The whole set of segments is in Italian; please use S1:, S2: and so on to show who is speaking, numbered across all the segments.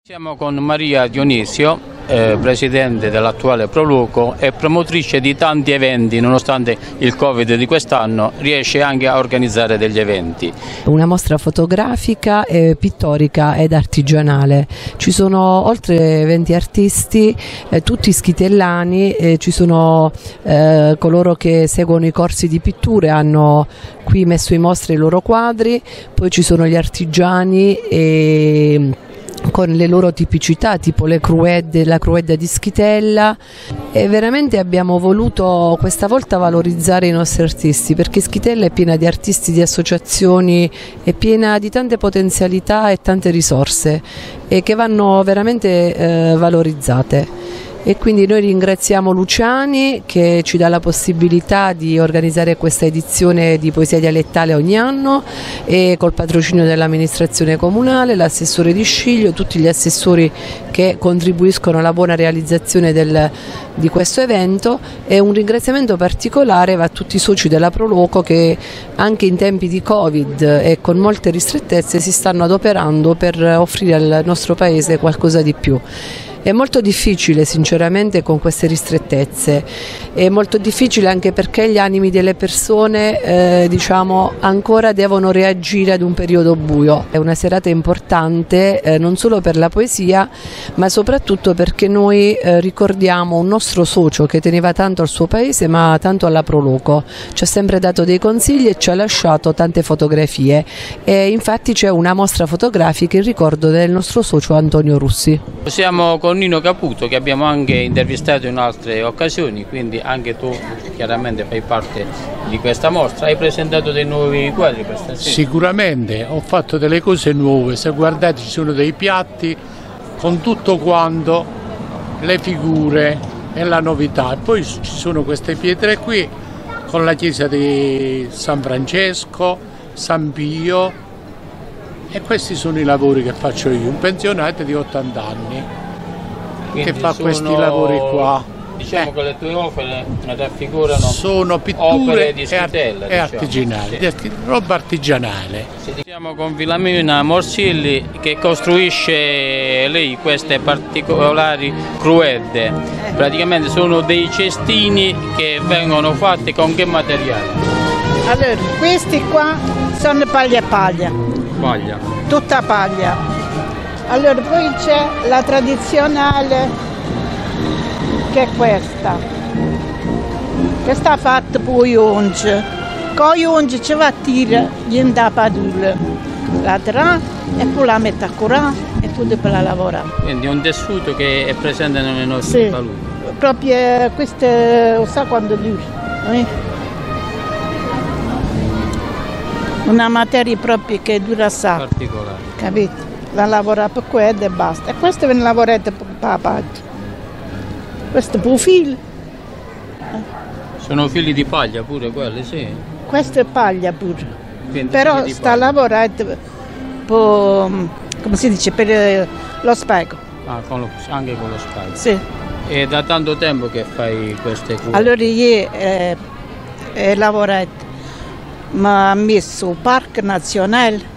S1: Siamo con Maria Dionisio, presidente dell'attuale Proloco e promotrice di tanti eventi, nonostante il Covid di quest'anno riesce anche a organizzare degli eventi.
S2: Una mostra fotografica, pittorica ed artigianale. Ci sono oltre 20 artisti, tutti schitellani, ci sono coloro che seguono i corsi di pitture, hanno qui messo in mostra i loro quadri, poi ci sono gli artigiani con le loro tipicità, tipo la cruedda di Schitella, e veramente abbiamo voluto questa volta valorizzare i nostri artisti, perché Schitella è piena di artisti, di associazioni, è piena di tante potenzialità e tante risorse e che vanno veramente valorizzate. E quindi noi ringraziamo Luciani che ci dà la possibilità di organizzare questa edizione di poesia dialettale ogni anno, e col patrocinio dell'amministrazione comunale, l'assessore Di Sciglio, tutti gli assessori che contribuiscono alla buona realizzazione di questo evento, e un ringraziamento particolare va a tutti i soci della Proloco che anche in tempi di Covid e con molte ristrettezze si stanno adoperando per offrire al nostro paese qualcosa di più. È molto difficile sinceramente con queste ristrettezze, è molto difficile anche perché gli animi delle persone ancora devono reagire ad un periodo buio. È una serata importante non solo per la poesia, ma soprattutto perché noi ricordiamo un nostro socio che teneva tanto al suo paese ma tanto alla Proloco, ci ha sempre dato dei consigli e ci ha lasciato tante fotografie, e infatti c'è una mostra fotografica in ricordo del nostro socio Antonio Russi.
S1: Siamo con Nino Caputo, che abbiamo anche intervistato in altre occasioni, quindi anche tu chiaramente fai parte di questa mostra. Hai presentato dei nuovi quadri questa sera?
S3: Sicuramente, ho fatto delle cose nuove, se guardate ci sono dei piatti con tutto quanto, le figure e la novità. E poi ci sono queste pietre qui con la chiesa di San Francesco, San Pio, e questi sono i lavori che faccio io, un pensionato di 80 anni. Quindi che fa questi lavori qua.
S1: Diciamo che le tue opere raffigurano
S3: sono pitture
S1: di Schitella,
S3: e artigianali, roba artigianale.
S1: Siamo con Filomena Morsilli che costruisce lei queste particolari cruedde. Praticamente sono dei cestini che vengono fatti con che materiale?
S4: Allora, questi qua sono paglia. Paglia. Tutta paglia. Allora poi c'è la tradizionale, che è questa fatta poi unge, con gli unge ci va a tirare in da padula, la tra e poi la mette a curare e tutto per la lavorare.
S1: Quindi è un tessuto che è presente nelle nostre paludi.
S4: Proprio queste, lo sa quando dura, una materia proprio che dura assai,
S1: particolare,
S4: capito? La lavora per quello e basta. E questo viene lavorato per la paglia. Questo è per filo.
S1: Sono fili di paglia pure quelli, sì?
S4: Questo è paglia pure.
S1: Quindi
S4: però sta lavorato per, come si dice, per lo specchio.
S1: Ah, anche con lo specchio?
S4: Sì.
S1: E da tanto tempo che fai queste cure?
S4: Allora io ho lavorato, ma ho messo il Parco Nazionale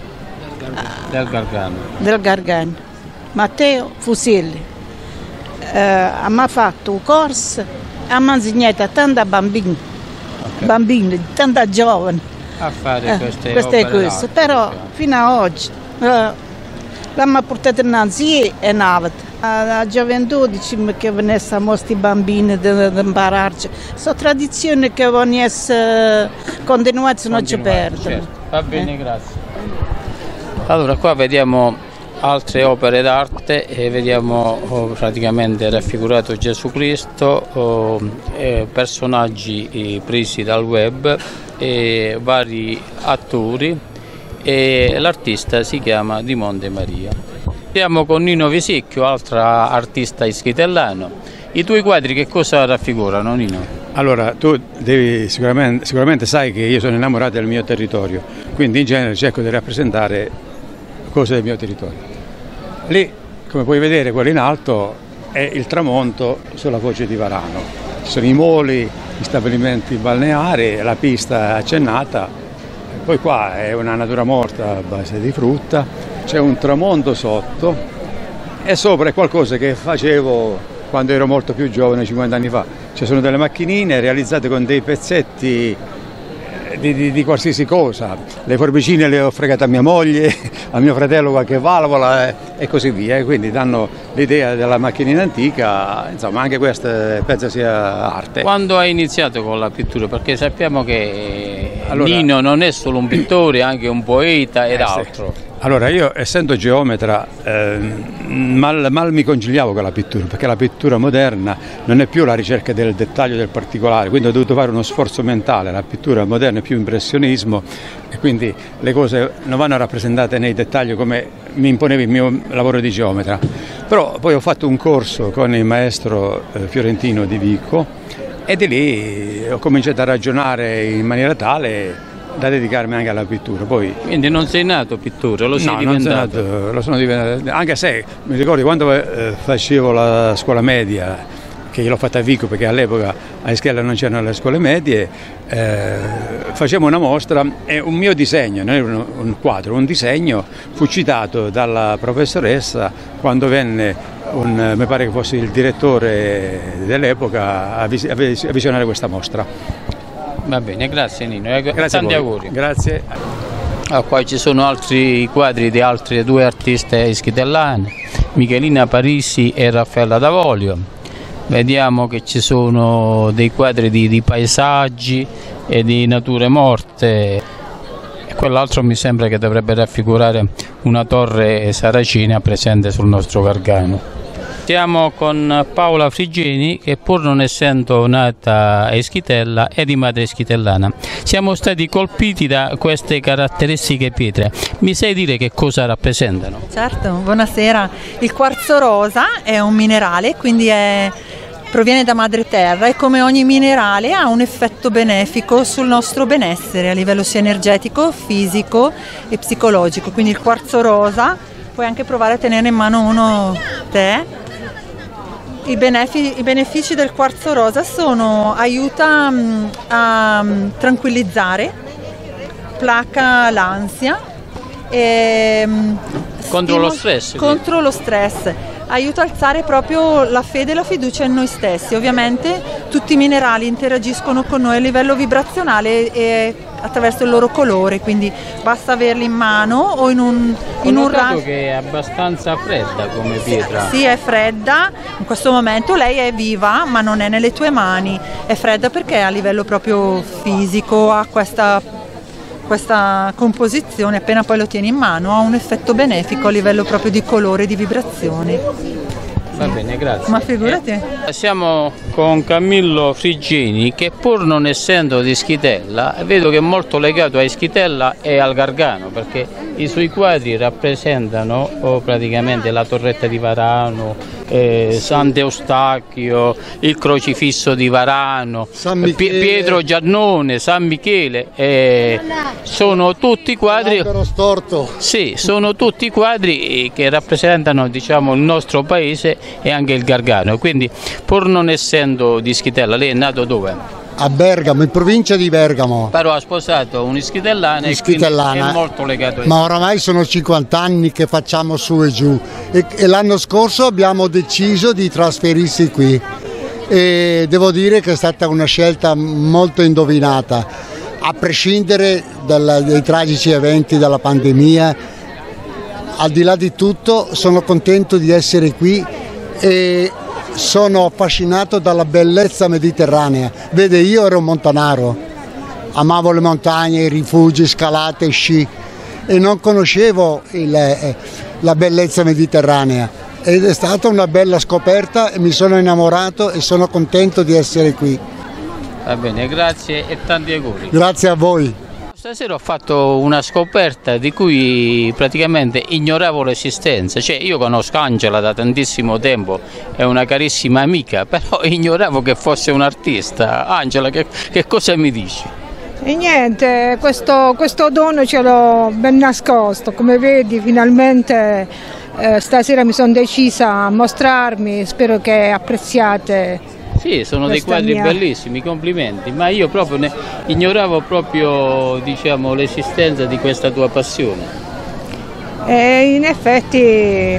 S4: del Gargano, Matteo Fusilli. Ha fatto un corso, ha insegnato a tanti bambini, tanti giovani
S1: a fare queste
S4: cose. Però fino a oggi l'hanno portato innanzi e navata. La gioventù diciamo che venisse a mostrare i bambini ad impararci. Sono tradizioni che vanno essere continuate, non ci perdono.
S1: Certo. Va bene, grazie. Allora qua vediamo altre opere d'arte e vediamo praticamente raffigurato Gesù Cristo, personaggi presi dal web, vari attori, e l'artista si chiama Di Monte Maria. Siamo con Nino Visicchio, altra artista ischitellano. I tuoi quadri che cosa raffigurano, Nino?
S5: Allora, tu devi sicuramente sai che io sono innamorato del mio territorio, quindi in genere cerco di rappresentare cose del mio territorio. Lì, come puoi vedere, quello in alto è il tramonto sulla foce di Varano. Ci sono i moli, gli stabilimenti balneari, la pista accennata, poi qua è una natura morta a base di frutta, c'è un tramonto sotto e sopra è qualcosa che facevo quando ero molto più giovane, 50 anni fa. Ci sono delle macchinine realizzate con dei pezzetti di qualsiasi cosa. Le forbicine le ho fregate a mia moglie, a mio fratello qualche valvola e così via, quindi danno l'idea della macchinina antica, insomma anche questa penso sia arte.
S1: Quando hai iniziato con la pittura? Perché sappiamo che Nino non è solo un pittore, è anche un poeta ed altro.
S5: Sì. Allora io, essendo geometra, mal mi conciliavo con la pittura, perché la pittura moderna non è più la ricerca del dettaglio, del particolare, quindi ho dovuto fare uno sforzo mentale. La pittura moderna è più impressionismo e quindi le cose non vanno rappresentate nei dettagli come mi imponeva il mio lavoro di geometra. Però poi ho fatto un corso con il maestro fiorentino di Vico e di lì ho cominciato a ragionare in maniera tale da dedicarmi anche alla pittura. Poi,
S1: quindi non sei nato pittore, lo sei
S5: no,
S1: diventato?
S5: Non sei nato, lo sono diventato, anche se mi ricordo quando facevo la scuola media, che io l'ho fatta a Vico perché all'epoca a Ischia non c'erano le scuole medie, facevamo una mostra e un mio disegno, non era un quadro, un disegno fu citato dalla professoressa quando venne mi pare che fosse il direttore dell'epoca a visionare questa mostra.
S1: Va bene, grazie Nino,
S5: grazie,
S1: tanti auguri.
S5: Grazie.
S1: Qua ci sono altri quadri di altre due artiste ischitellane, Michelina Parisi e Raffaella Davolio. Vediamo che ci sono dei quadri di paesaggi e di nature morte. E quell'altro mi sembra che dovrebbe raffigurare una torre saracina presente sul nostro Gargano. Siamo con Paola Frigeni che, pur non essendo nata a Ischitella, è di madre ischitellana. Siamo stati colpiti da queste caratteristiche pietre. Mi sai dire che cosa rappresentano?
S6: Certo, buonasera. Il quarzo rosa è un minerale, quindi proviene da madre terra e come ogni minerale ha un effetto benefico sul nostro benessere a livello sia energetico, fisico e psicologico. Quindi il quarzo rosa, puoi anche provare a tenere in mano uno te. I benefici del quarzo rosa aiuta a tranquillizzare, placa l'ansia e
S1: contro lo stress.
S6: Contro lo stress. Aiuta a alzare proprio la fede e la fiducia in noi stessi. Ovviamente tutti i minerali interagiscono con noi a livello vibrazionale e attraverso il loro colore, quindi basta averli in mano o in un
S1: raggio. Che è abbastanza fredda come pietra.
S6: Sì, è fredda. In questo momento lei è viva, ma non è nelle tue mani. È fredda perché a livello proprio fisico ha questa composizione, appena poi lo tieni in mano ha un effetto benefico a livello proprio di colore e di vibrazioni.
S1: Va bene, grazie.
S6: Ma figurati.
S1: Siamo con Camillo Frigeni che, pur non essendo di Ischitella, vedo che è molto legato a Ischitella e al Gargano, perché i suoi quadri rappresentano praticamente la torretta di Varano, Sant'Eustachio, il crocifisso di Varano, Pietro Giannone, San Michele, sono tutti quadri. Sì, sono tutti quadri che rappresentano, diciamo, il nostro paese e anche il Gargano. Quindi, pur non essendo di Ischitella, lei è nato dove?
S7: A Bergamo, in provincia di Bergamo.
S1: Però ha sposato un'ischitellana e quindi è molto legato a
S7: Ma oramai sono 50 anni che facciamo su e giù e l'anno scorso abbiamo deciso di trasferirsi qui e devo dire che è stata una scelta molto indovinata, a prescindere dai tragici eventi della pandemia. Al di là di tutto sono contento di essere qui e sono affascinato dalla bellezza mediterranea. Vede, io ero un montanaro, amavo le montagne, i rifugi, scalate, sci e non conoscevo la bellezza mediterranea ed è stata una bella scoperta e mi sono innamorato e sono contento di essere qui.
S1: Va bene, grazie e tanti auguri.
S7: Grazie a voi.
S1: Stasera ho fatto una scoperta di cui praticamente ignoravo l'esistenza, cioè io conosco Angela da tantissimo tempo, è una carissima amica, però ignoravo che fosse un artista. Angela, che cosa mi dici?
S8: E niente, questo dono ce l'ho ben nascosto, come vedi finalmente stasera mi sono decisa a mostrarmi, spero che apprezziate.
S1: Sì, sono dei quadri bellissimi, complimenti, ma io proprio ignoravo proprio, diciamo, l'esistenza di questa tua passione.
S8: E in effetti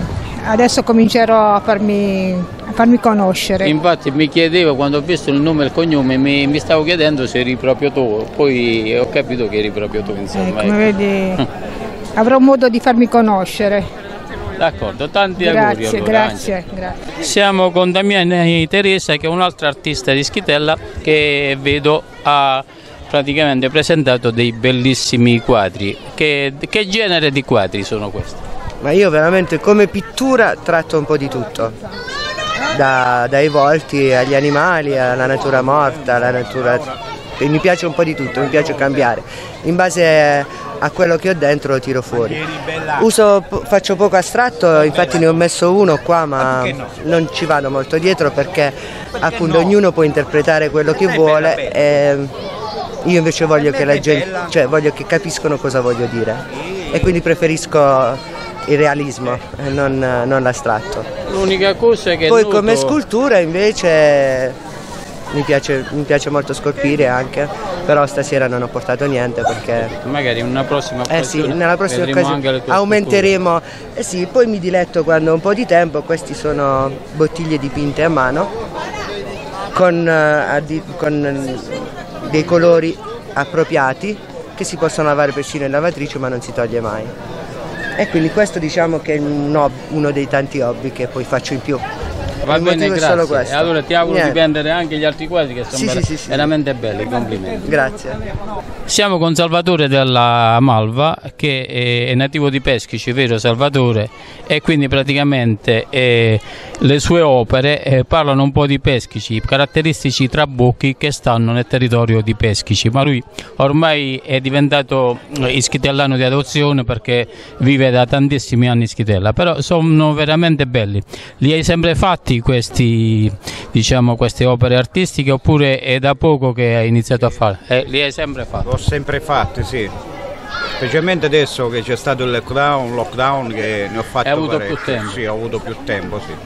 S8: adesso comincerò a farmi conoscere.
S1: Infatti mi chiedevo, quando ho visto il nome e il cognome, mi stavo chiedendo se eri proprio tu, poi ho capito che eri proprio tu, insomma.
S8: Come vedi, avrò modo di farmi conoscere.
S1: D'accordo, tanti auguri. Allora,
S8: grazie.
S1: Siamo con Damiana Teresa, che è un'altra artista di Schitella, che vedo ha praticamente presentato dei bellissimi quadri. Che genere di quadri sono questi?
S9: Ma io veramente come pittura tratto un po' di tutto, dai volti agli animali, alla natura morta, alla natura... Mi piace un po' di tutto, mi piace cambiare. In base a quello che ho dentro lo tiro fuori. Faccio poco astratto, infatti ne ho messo uno qua, ma non ci vado molto dietro perché appunto ognuno può interpretare quello che vuole e io invece voglio che la gente, cioè voglio che capiscono cosa voglio dire e quindi preferisco il realismo e non l'astratto.
S1: L'unica cosa è che
S9: poi come scultura invece mi piace molto scolpire anche, però stasera non ho portato niente perché
S1: magari in una prossima occasione,
S9: sì, nella prossima occasione aumenteremo. Sì, poi mi diletto quando ho un po' di tempo. Questi sono bottiglie dipinte a mano con dei colori appropriati che si possono lavare persino in lavatrice, ma non si toglie mai. E quindi questo diciamo che è uno dei tanti hobby che poi faccio in più.
S1: Va bene, grazie. E allora ti auguro di prendere anche gli altri quadri che sono veramente belli, complimenti.
S9: Grazie.
S1: Siamo con Salvatore della Malva, che è nativo di Peschici, vero Salvatore? E quindi praticamente le sue opere parlano un po' di Peschici, caratteristici trabocchi che stanno nel territorio di Peschici, ma lui ormai è diventato ischitellano di adozione perché vive da tantissimi anni in Schitella, però sono veramente belli. Li hai sempre fatti queste opere artistiche oppure è da poco che hai iniziato a fare? Li hai sempre fatti?
S10: L'ho sempre fatti, sì. Specialmente adesso che c'è stato il lockdown che ne ho fatti.
S1: Hai avuto più tempo?
S10: Sì, ho avuto più tempo, sì.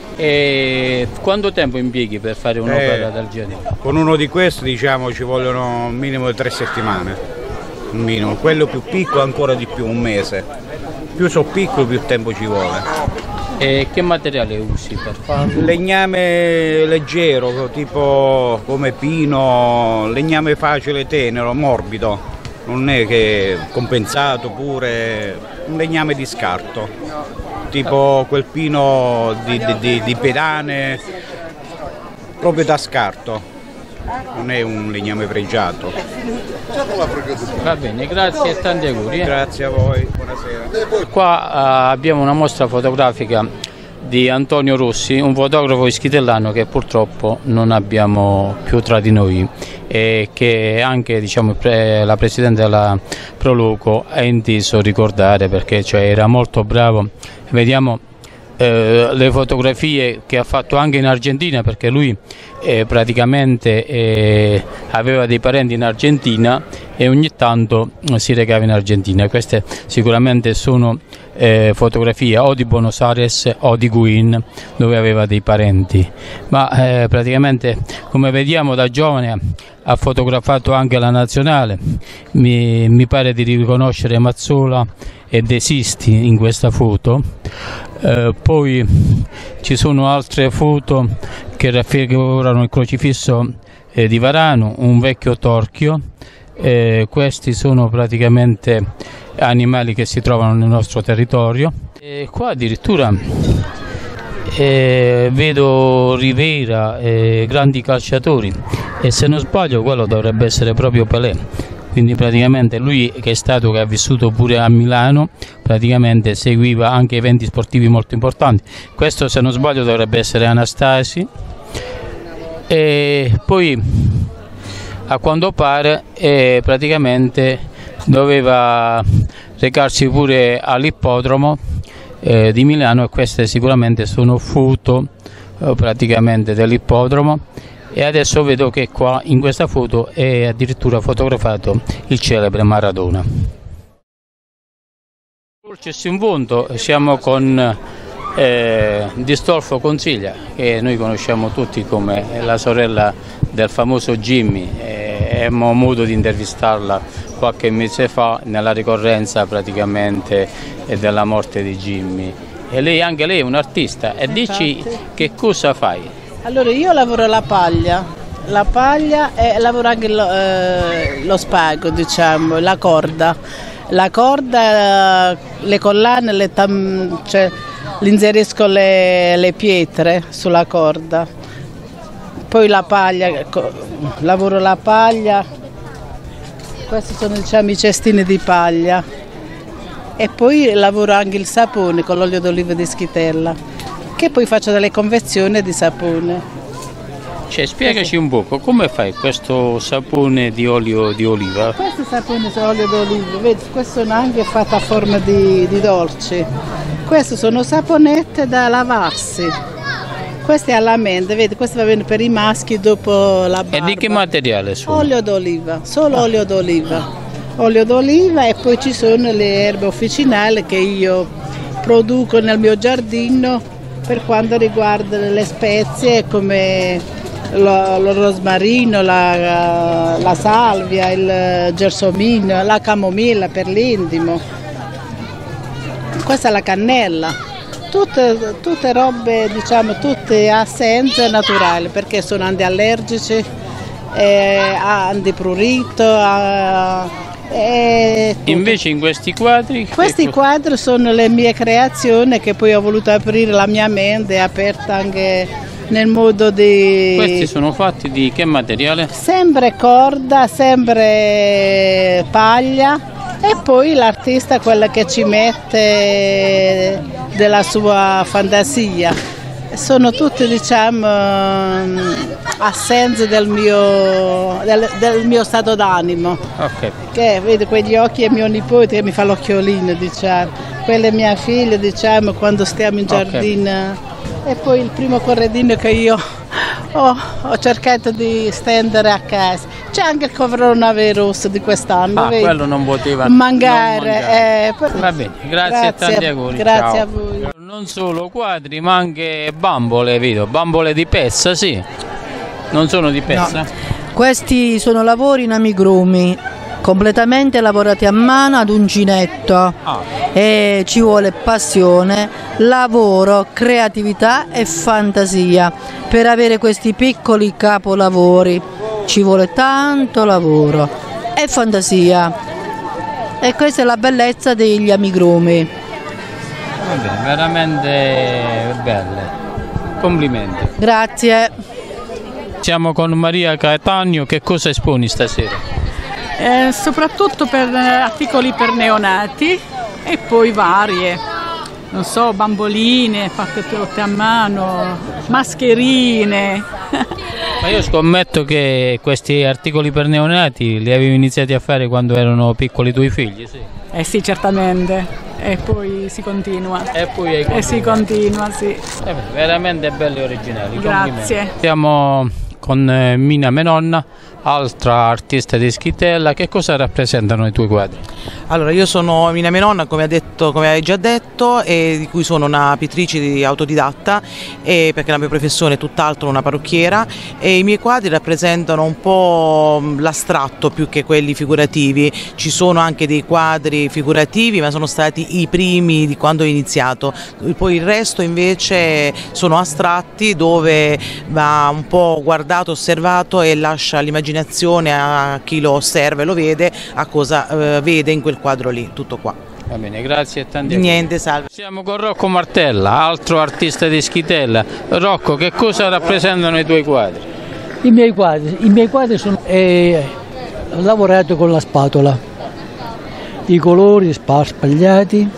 S1: E quanto tempo impieghi per fare un'opera del genere?
S10: Con uno di questi diciamo ci vogliono un minimo di 3 settimane, un minimo. Quello più piccolo ancora di più, un mese. Più sono piccolo più tempo ci vuole.
S1: E che materiale usi per farlo?
S10: Legname leggero, tipo come pino, legname facile, tenero, morbido, non è che compensato pure, un legname di scarto, tipo quel pino di pedane, proprio da scarto, non è un legname pregiato.
S1: Va bene, grazie e tanti auguri.
S10: Grazie a voi, buonasera.
S1: Qua abbiamo una mostra fotografica di Antonio Rossi, un fotografo ischitellano che purtroppo non abbiamo più tra di noi e che anche la Presidente della Proloco ha inteso ricordare perché era molto bravo. Vediamo le fotografie che ha fatto anche in Argentina, perché lui praticamente aveva dei parenti in Argentina e ogni tanto si recava in Argentina. Queste sicuramente sono fotografie o di Buenos Aires o di Guin, dove aveva dei parenti, ma praticamente come vediamo da giovane ha fotografato anche la nazionale. Mi pare di riconoscere Mazzola e De Sisti in questa foto. Poi ci sono altre foto che raffigurano il crocifisso di Varano, un vecchio torchio. Questi sono praticamente animali che si trovano nel nostro territorio. Qua addirittura vedo Rivera, grandi calciatori, e se non sbaglio quello dovrebbe essere proprio Pelé. Quindi praticamente lui che ha vissuto pure a Milano, praticamente seguiva anche eventi sportivi molto importanti. Questo se non sbaglio dovrebbe essere Anastasi, e poi a quanto pare praticamente doveva recarsi pure all'ippodromo di Milano, e queste sicuramente sono foto praticamente dell'ippodromo. E adesso vedo che qua in questa foto è addirittura fotografato il celebre Maradona. Dolces in Punto, siamo con Distolfo Consiglia, che noi conosciamo tutti come la sorella del famoso Jimmy. Abbiamo modo di intervistarla qualche mese fa nella ricorrenza praticamente della morte di Jimmy. e lei, anche lei è un artista, e dici che cosa fai?
S4: Allora io lavoro la paglia e lavoro anche lo spago, diciamo, la corda, le collane, cioè, inserisco le pietre sulla corda, poi la paglia, lavoro la paglia, questi sono, diciamo, i cestini di paglia, e poi lavoro anche il sapone con l'olio d'oliva di Schitella, che poi faccio delle confezioni di sapone.
S1: Cioè, spiegaci un poco, come fai questo sapone di olio di oliva?
S4: Questo sapone di olio d'oliva, vedi, questo sono anche fatto a forma di dolci. Queste sono saponette da lavarsi. Questo è alla mente, vedi, questo va bene per i maschi dopo la barba.
S1: E di che materiale sono?
S4: Olio d'oliva, solo olio d'oliva. Olio d'oliva, e poi ci sono le erbe officinali che io produco nel mio giardino per quanto riguarda le spezie come lo rosmarino, la salvia, il gelsomino, la camomilla per l'intimo. Questa è la cannella. Tutte robe, diciamo, tutte assenze naturali, perché sono antiallergici, antiprurito.
S1: Invece in questi quadri?
S4: Questi quadri sono le mie creazioni, che poi ho voluto aprire la mia mente, aperta anche nel modo di...
S1: Questi sono fatti di che materiale?
S4: Sempre corda, sempre paglia, e poi l'artista quella che ci mette della sua fantasia. Sono tutte, diciamo, assenze del mio stato d'animo.
S1: Okay.
S4: Che vedi, quegli occhi è mio nipote che mi fa l'occhiolino, diciamo. Quella è mia figlia, diciamo, quando stiamo in giardino. Okay. E poi il primo corredino che io ho cercato di stendere a casa. C'è anche il covrone rosso di quest'anno.
S1: Vedi? Quello non poteva
S4: mancare.
S1: Va bene, grazie e tanti auguri.
S4: Grazie. Ciao.
S1: A voi. Non solo quadri, ma anche bambole, vedo. Bambole di pezza, sì. Non sono di pezza?
S11: No. Questi sono lavori in amigurumi, completamente lavorati a mano ad uncinetto. E ci vuole passione, lavoro, creatività e fantasia per avere questi piccoli capolavori. Ci vuole tanto lavoro e fantasia, e questa è la bellezza degli amigurumi.
S1: Vabbè, veramente belle, complimenti.
S11: Grazie.
S1: Siamo con Maria Cattaneo, che cosa esponi stasera?
S12: Soprattutto per articoli per neonati, e poi varie, non so, bamboline fatte tutte a mano, mascherine.
S1: Ma io scommetto che questi articoli per neonati li avevi iniziati a fare quando erano piccoli i tuoi figli, sì?
S12: Sì, certamente, e poi si continua.
S1: E poi
S12: si continua, sì.
S1: Veramente belli e originali.
S12: Grazie.
S1: Siamo con Mina Menonna, altra artista di Schitella. Che cosa rappresentano i tuoi quadri?
S13: Allora, io sono Mina Menonna, come hai già detto, e di cui sono una pittrice autodidatta, perché la mia professione è tutt'altro, una parrucchiera, e i miei quadri rappresentano un po' l'astratto più che quelli figurativi. Ci sono anche dei quadri figurativi, ma sono stati i primi di quando ho iniziato. Poi il resto invece sono astratti, dove va un po' guardato, osservato, e lascia l'immaginazione a chi lo osserva e lo vede a cosa vede in quel quadro lì. Tutto qua.
S1: Va bene, grazie e tanti
S13: niente, salve.
S1: Siamo con Rocco Martella, altro artista di Schitella. Rocco, che cosa rappresentano i tuoi quadri?
S14: I miei quadri sono lavorato con la spatola, i colori spagliati.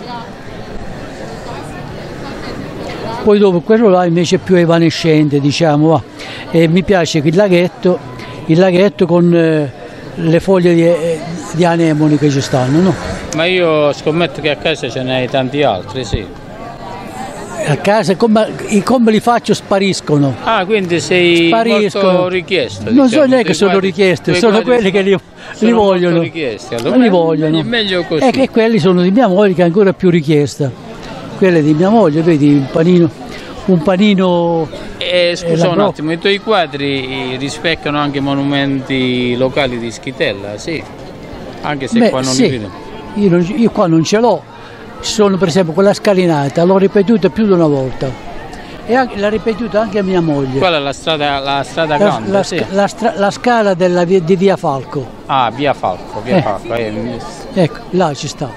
S14: Poi dopo quello là invece è più evanescente, diciamo, va. E mi piace il laghetto con le foglie di anemoni che ci stanno, no?
S1: Ma io scommetto che a casa ce n'hai tanti altri, sì.
S14: A casa come li faccio spariscono.
S1: Ah, quindi sei molto richiesto.
S14: Non so neanche sono richiesto, sono quelli che li vogliono.
S1: Richiesti, allora.
S14: Li vogliono.
S1: È meglio così.
S14: E che quelli sono di mia moglie, che è ancora più richiesta. Quelle di mia moglie, vedi, un panino.
S1: Scusa un attimo, i tuoi quadri rispecchiano anche monumenti locali di Schitella, sì? Anche se qua non li vedo.
S14: Io qua non ce l'ho, ci sono per esempio quella scalinata, l'ho ripetuta più di una volta e l'ha ripetuta anche mia moglie.
S1: Quella è la strada grande? Sì.
S14: La scala di Via Falco.
S1: Ah, Via Falco, Falco.
S14: Ecco, là ci sta.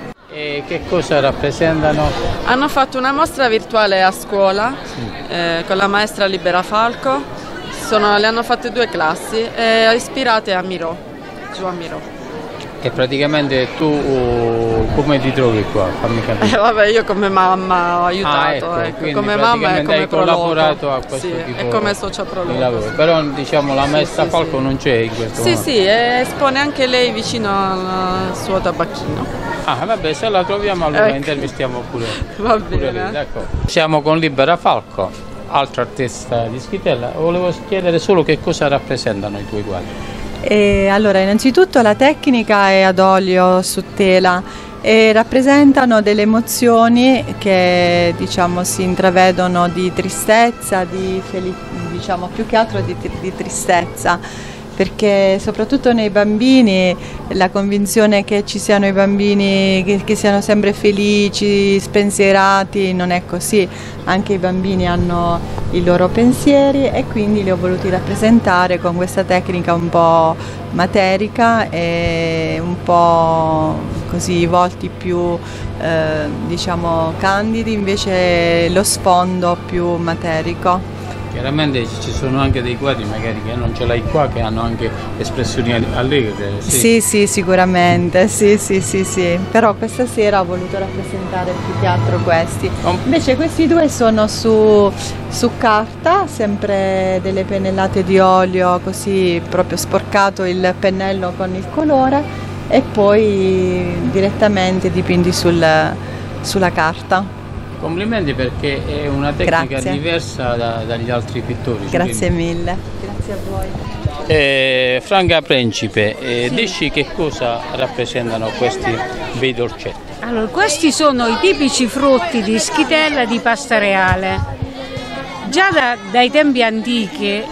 S1: E che cosa rappresentano?
S15: Hanno fatto una mostra virtuale a scuola con la maestra Libera Falco, le hanno fatte 2 classi ispirate a Miro, giù a Miro.
S1: E praticamente tu come ti trovi qua? Fammi capire.
S15: Vabbè, io come mamma ho aiutato,
S1: ecco,
S15: come mamma e come
S1: hai collaborato a questo tipo
S15: e come socia pro
S1: di lavoro. Però diciamo la maestra Falco non c'è in questo momento.
S15: Sì, espone anche lei vicino al suo tabacchino.
S1: Ah, vabbè, se la troviamo allora intervistiamo pure.
S15: Va bene.
S1: D'accordo. Siamo con Libera Falco, altra artista di Schitella. Volevo chiedere solo che cosa rappresentano i tuoi quadri.
S6: Allora, innanzitutto la tecnica è ad olio su tela e rappresentano delle emozioni che diciamo si intravedono di tristezza, diciamo più che altro di tristezza, perché soprattutto nei bambini la convinzione che ci siano i bambini che siano sempre felici, spensierati, non è così, anche i bambini hanno i loro pensieri e quindi li ho voluti rappresentare con questa tecnica un po' materica e un po' così i volti più diciamo candidi, invece lo sfondo più materico.
S1: Chiaramente ci sono anche dei quadri magari che non ce l'hai qua, che hanno anche espressioni allegre.
S6: Sì, sicuramente, sì. Però questa sera ho voluto rappresentare più che altro questi. Invece questi 2 sono su carta, sempre delle pennellate di olio, così proprio sporcato il pennello con il colore e poi direttamente dipinti sulla carta.
S1: Complimenti perché è una tecnica diversa dagli altri pittori.
S6: Grazie mille, grazie a voi.
S1: Franca Principe, dici che cosa rappresentano questi bei dolcetti?
S16: Allora, questi sono i tipici frutti di Schitella di pasta reale. Già dai tempi antichi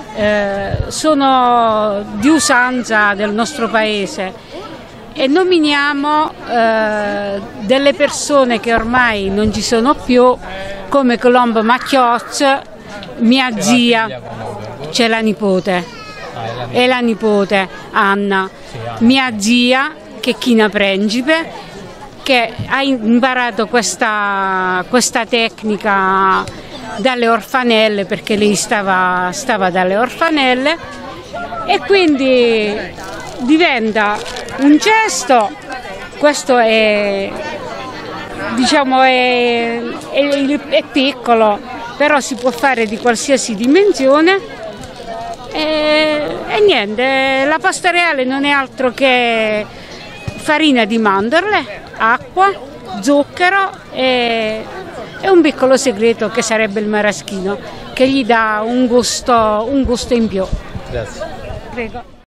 S16: sono di usanza del nostro paese. E nominiamo delle persone che ormai non ci sono più, come Colombo Macchiozzo, mia zia, c'è la nipote, e la nipote Anna, mia zia che è China Principe, che ha imparato questa tecnica dalle orfanelle, perché lei stava dalle orfanelle, e quindi diventa un gesto. Questo è, diciamo, è piccolo, però si può fare di qualsiasi dimensione e niente, la pasta reale non è altro che farina di mandorle, acqua, zucchero e un piccolo segreto che sarebbe il maraschino, che gli dà un gusto in più.
S1: Grazie.
S16: Prego.